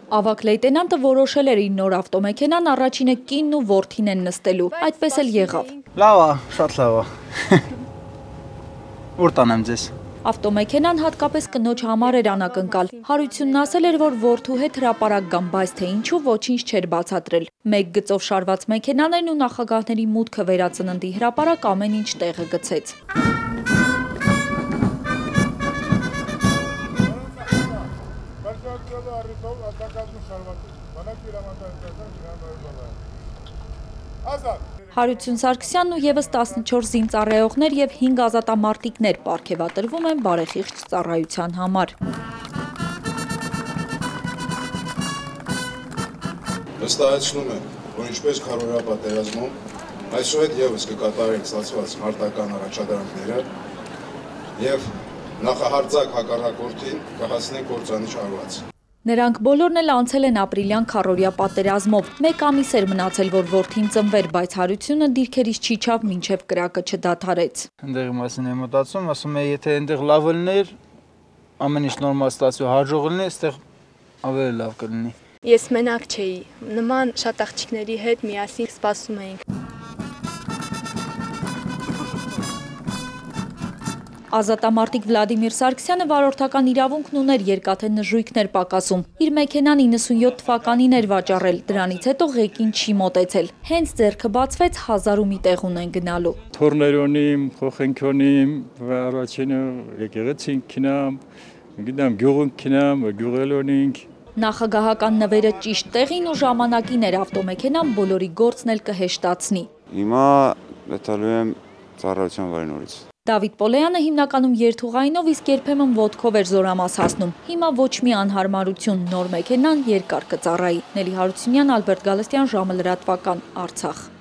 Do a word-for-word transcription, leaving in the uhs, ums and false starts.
Ավակ լեյտենանտը որոշել էր իր նոր ավտոմեքենան առաջինը կինն ու որդին են նստելու, այդպես էլ եղավ։ Լավ է, շատ լավ է։ Ուր տանեմ ձեզ։ Ավտոմեքենան հատկապես կնոջ համար էր անակնկալ։ Հարությունն ասել էր, որ որդու հետ հրապարակ գամ, բայց թե ինչու ոչինչ չէր բացատրել։ Մեկ գծով շարված մեքենաներն ու նախագահների մուտքը վերածննդի հրապարակ ամեն ինչ տեղը գցեց։ Հարություն Սարգսյանն ու ևս տասնչորս զինծառայողներ և հինգ ազատամարտիկներ պարգևատրվում են բարեխիղճ ծառայության համար։ Վստահեցնում եմ, որ ինչպես քառորյա պատերազմում, այսուհետ ևս կկատարենք ստացված մարտական առաջադրանքները և նախահարձակ հակառակորդին կհասնենք կործանիչ հարված։ Նրանք բոլորն էլ անցել են ապրիլյան քառորյա պատերազմով։ Մեկ ամիս էր մնացել, որ որդին ծնվեր, բայց Հարությունը դիրքերից չիջավ, մինչև կրակը չդադարեց։ Այնտեղի մասին եմ մտածում, ասում եմ, եթե այնտեղ լավ լիներ, ամեն ինչ նորմալ ստացվի, հաջող լինի, այստեղ ավելի լավ կլինի։ Ես մենակ չէի, նման շատ աղջիկների հետ միասին սպասում էինք։ Ազատամարտիկ Վլադիմիր Սարգսյանը վարորդական իրավունքն ուներ, երկաթե նժույգներ պակասում։ Իր մեքենան իննսունյոթ թվականին էր վաճառել, դրանից հետո ղեկին չի մոտեցել։ Հենց ձեռքը բացվեց, հազար ու մի տեղ ունեն գնալու։ Թորներոնիմ, խոխենքոնիմ, առաջինը եկեղեցին քինամ, գիտեմ գյուղուն քինամ, գյուղելոնինք։ Նախագահական նվերը ճիշտ տեղին ու ժամանակին էր, ավտոմեքենան բոլորի գործն էլ կհեշտացնի։ Հիմա լետալու եմ ծառայության վայրենորից։ Դավիթ Պոլեյանը հիմնականում երթուղայինով, իսկ երբեմն ոտքով էր զորամաս հասնում։ Հիմա ոչ մի անհարմարություն, նոր մեքենան երկար կծառայի։ Նելի Հարությունյան, Ալբերտ Գալստյան, ժամը լրատվական, Արցախ։